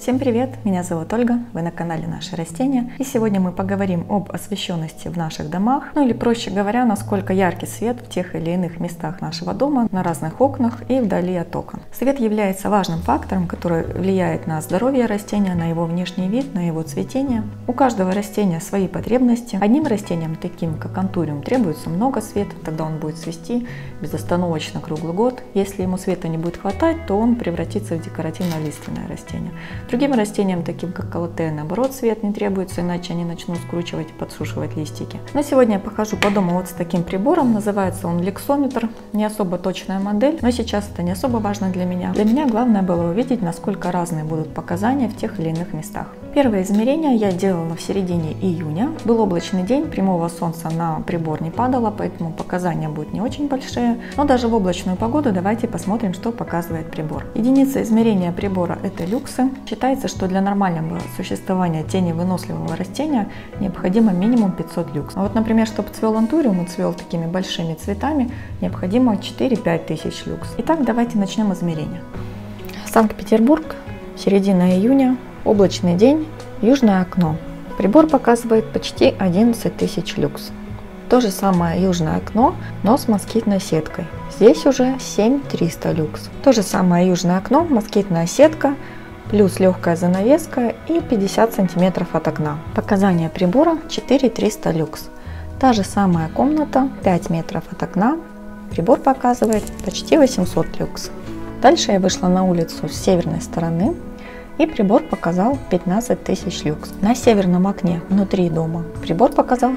Всем привет! Меня зовут Ольга, вы на канале Наши Растения, и сегодня мы поговорим об освещенности в наших домах, ну или проще говоря, насколько яркий свет в тех или иных местах нашего дома, на разных окнах и вдали от окон. Свет является важным фактором, который влияет на здоровье растения, на его внешний вид, на его цветение. У каждого растения свои потребности. Одним растениям, таким как антуриум, требуется много света, тогда он будет цвести безостановочно круглый год. Если ему света не будет хватать, то он превратится в декоративно-лиственное растение. Другим растениям, таким как колотея, наоборот, свет не требуется, иначе они начнут скручивать и подсушивать листики. Но сегодня я похожу по дому вот с таким прибором. Называется он лексометр. Не особо точная модель, но сейчас это не особо важно для меня. Для меня главное было увидеть, насколько разные будут показания в тех или иных местах. Первое измерение я делала в середине июня. Был облачный день, прямого солнца на прибор не падало, поэтому показания будут не очень большие. Но даже в облачную погоду давайте посмотрим, что показывает прибор. Единица измерения прибора – это люксы. Считается, что для нормального существования теневыносливого растения необходимо минимум 500 люкс. А вот, например, чтобы цвел антуриум и цвел такими большими цветами, необходимо 4-5 тысяч люкс. Итак, давайте начнем измерение. Санкт-Петербург, середина июня, облачный день, южное окно. Прибор показывает почти 11 тысяч люкс. То же самое южное окно, но с москитной сеткой. Здесь уже 7300 люкс. То же самое южное окно, москитная сетка, плюс легкая занавеска и 50 сантиметров от окна. Показания прибора 4300 люкс. Та же самая комната, 5 метров от окна. Прибор показывает почти 800 люкс. Дальше я вышла на улицу с северной стороны, и прибор показал 15 тысяч люкс. На северном окне внутри дома прибор показал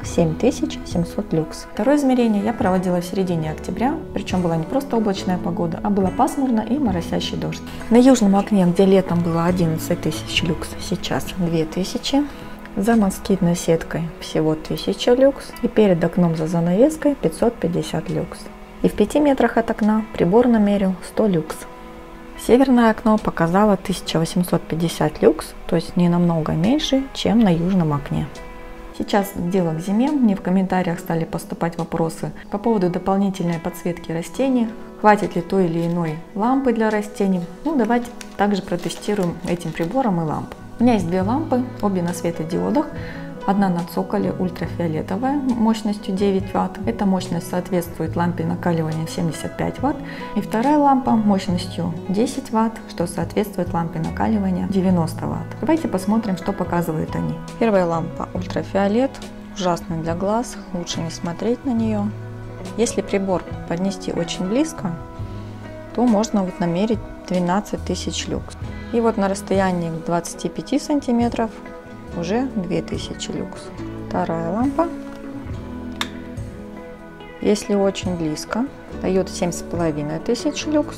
7700 люкс. Второе измерение я проводила в середине октября, причем была не просто облачная погода, а было пасмурно и моросящий дождь. На южном окне, где летом было 11 тысяч люкс, сейчас 2000. За москитной сеткой всего 1000 люкс, и перед окном за занавеской 550 люкс. И в 5 метрах от окна прибор намерил 100 люкс. Северное окно показало 1850 люкс, то есть не намного меньше, чем на южном окне. Сейчас дело к зиме. Мне в комментариях стали поступать вопросы по поводу дополнительной подсветки растений. Хватит ли той или иной лампы для растений? Ну, давайте также протестируем этим прибором и лампу. У меня есть две лампы, обе на светодиодах. Одна на цоколе ультрафиолетовая мощностью 9 Вт. Эта мощность соответствует лампе накаливания 75 Вт. И вторая лампа мощностью 10 Вт, что соответствует лампе накаливания 90 Вт. Давайте посмотрим, что показывают они. Первая лампа ультрафиолет, ужасный для глаз, лучше не смотреть на нее. Если прибор поднести очень близко, то можно вот намерить 12 тысяч люкс. И вот на расстоянии 25 сантиметров уже 2000 люкс. Вторая лампа, если очень близко, дает 7500 люкс.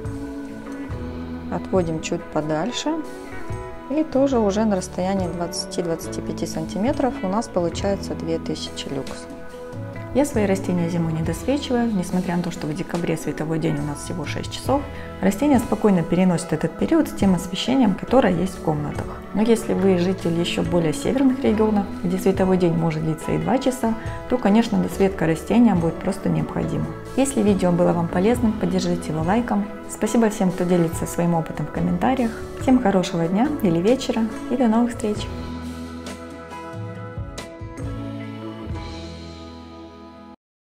Отводим чуть подальше, и тоже уже на расстоянии 20-25 сантиметров у нас получается 2000 люкс. Я свои растения зимой не досвечиваю, несмотря на то, что в декабре световой день у нас всего 6 часов. Растения спокойно переносят этот период с тем освещением, которое есть в комнатах. Но если вы житель еще более северных регионов, где световой день может длиться и 2 часа, то, конечно, досветка растения будет просто необходима. Если видео было вам полезным, поддержите его лайком. Спасибо всем, кто делится своим опытом в комментариях. Всем хорошего дня или вечера и до новых встреч!